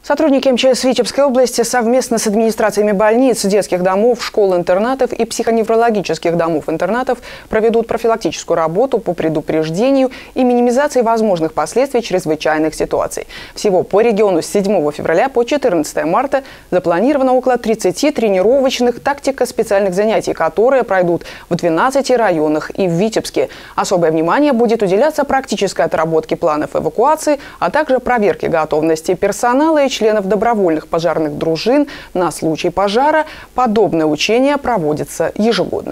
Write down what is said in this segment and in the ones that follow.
Сотрудники МЧС Витебской области совместно с администрациями больниц, детских домов, школ-интернатов и психоневрологических домов-интернатов проведут профилактическую работу по предупреждению и минимизации возможных последствий чрезвычайных ситуаций. Всего по региону с 7 февраля по 14 марта запланировано около 30 тренировочных тактико-специальных занятий, которые пройдут в 12 районах и в Витебске. Особое внимание будет уделяться практической отработке планов эвакуации, а также проверке готовности персонала и членов добровольных пожарных дружин на случай пожара. Подобное учение проводится ежегодно.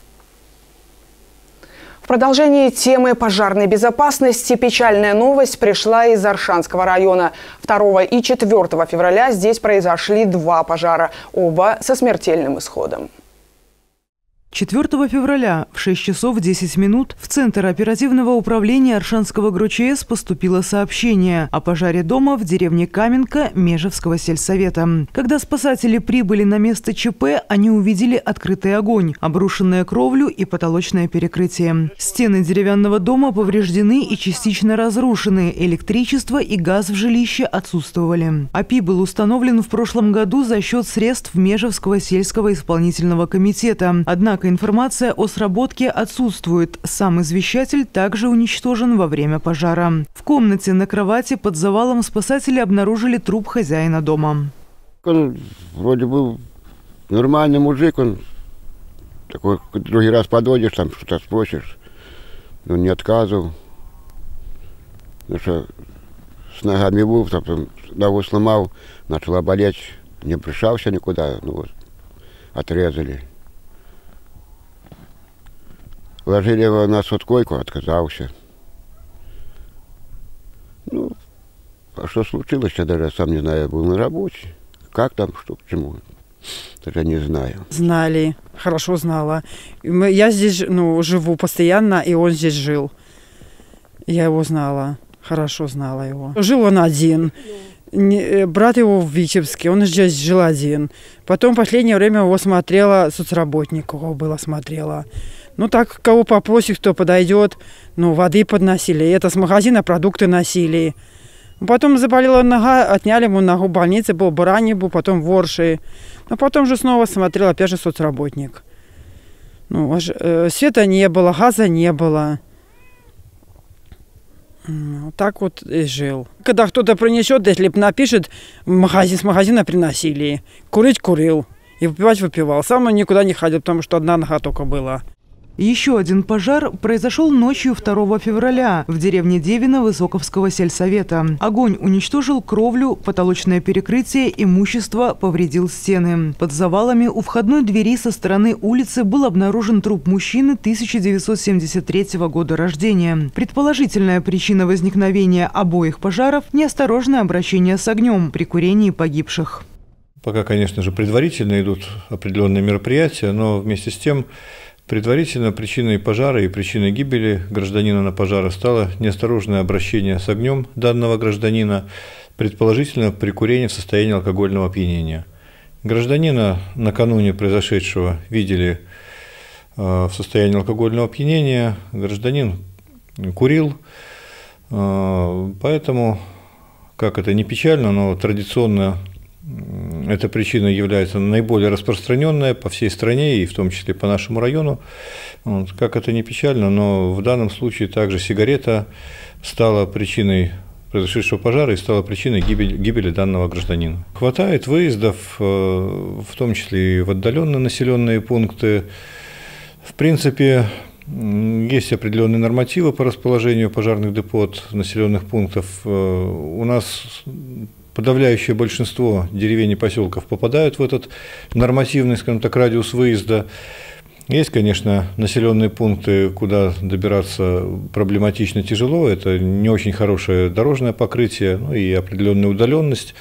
В продолжении темы пожарной безопасности печальная новость пришла из Аршанского района. 2 и 4 февраля здесь произошли 2 пожара, оба со смертельным исходом. 4 февраля в 6 часов 10 минут в Центр оперативного управления Аршанского ГРУЧС поступило сообщение о пожаре дома в деревне Каменка Межевского сельсовета. Когда спасатели прибыли на место ЧП, они увидели открытый огонь, обрушенную кровлю и потолочное перекрытие. Стены деревянного дома повреждены и частично разрушены. Электричество и газ в жилище отсутствовали. АПИ был установлен в прошлом году за счет средств Межевского сельского исполнительного комитета. Однако информация о сработке отсутствует. Сам извещатель также уничтожен во время пожара. В комнате на кровати под завалом спасатели обнаружили труп хозяина дома. Он вроде бы нормальный мужик, он такой, другой раз подойдешь, там что-то спросишь, он не отказывал. Потому что с ногами был, потом ногу сломал, начала болеть, не пришался никуда, ну вот, отрезали. Ложили его на соцкойку, отказался. Ну, а что случилось, я даже сам не знаю, я был на работе. Как там, что, к чему, даже не знаю. Знали, хорошо знала. Я здесь живу постоянно, и он здесь жил. Я его знала, хорошо знала его. Жил он один. Брат его в Витебске, он здесь жил один. Потом в последнее время его смотрела, соцработник его было смотрела. Ну так, кого попросит, кто подойдет, воды подносили. Это с магазина продукты носили. Потом заболела нога, отняли ему ногу в больнице, был баранье, был потом в Орши. Но потом же снова смотрел, опять же, соцработник. Света не было, газа не было. Так вот и жил. Когда кто-то принесет, если напишет, с магазина приносили. Курить курил и выпивать выпивал. Сам он никуда не ходил, потому что одна нога только была. Еще один пожар произошел ночью 2 февраля в деревне Девино Высоковского сельсовета. Огонь уничтожил кровлю, потолочное перекрытие, имущество, повредил стены. Под завалами у входной двери со стороны улицы был обнаружен труп мужчины 1973 года рождения. Предположительная причина возникновения обоих пожаров – неосторожное обращение с огнем при курении погибших. Пока, конечно же, предварительно идут определенные мероприятия, но вместе с тем предварительно причиной пожара и причиной гибели гражданина на пожаре стало неосторожное обращение с огнем данного гражданина, предположительно при курении в состоянии алкогольного опьянения. Гражданина накануне произошедшего видели в состоянии алкогольного опьянения, гражданин курил, поэтому, как это не печально, но традиционно эта причина является наиболее распространенная по всей стране и в том числе по нашему району. Как это не печально, но в данном случае также сигарета стала причиной произошедшего пожара и стала причиной гибели данного гражданина. Хватает выездов, в том числе и в отдаленные населенные пункты. В принципе, есть определенные нормативы по расположению пожарных депот населенных пунктов. У нас подавляющее большинство деревень и поселков попадают в этот нормативный, скажем так, радиус выезда. Есть, конечно, населенные пункты, куда добираться проблематично тяжело. Это не очень хорошее дорожное покрытие, и определенная удаленность.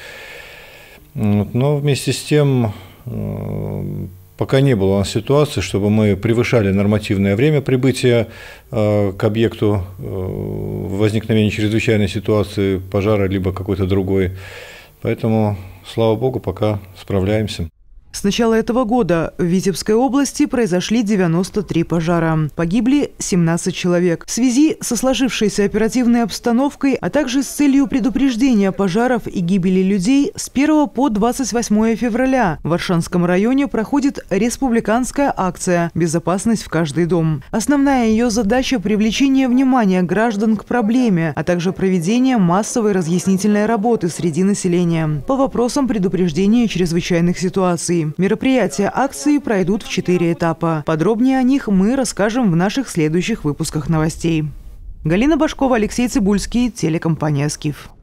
Но вместе с тем, пока не было у нас ситуации, чтобы мы превышали нормативное время прибытия к объекту возникновения чрезвычайной ситуации, пожара, либо какой-то другой. Поэтому, слава богу, пока справляемся. С начала этого года в Витебской области произошли 93 пожара. Погибли 17 человек. В связи со сложившейся оперативной обстановкой, а также с целью предупреждения пожаров и гибели людей, с 1 по 28 февраля в Аршанском районе проходит республиканская акция «Безопасность в каждый дом». Основная ее задача – привлечение внимания граждан к проблеме, а также проведение массовой разъяснительной работы среди населения по вопросам предупреждения чрезвычайных ситуаций. Мероприятия акции пройдут в 4 этапа. Подробнее о них мы расскажем в наших следующих выпусках новостей. Галина Башкова, Алексей Цибульский, телекомпания «Скиф».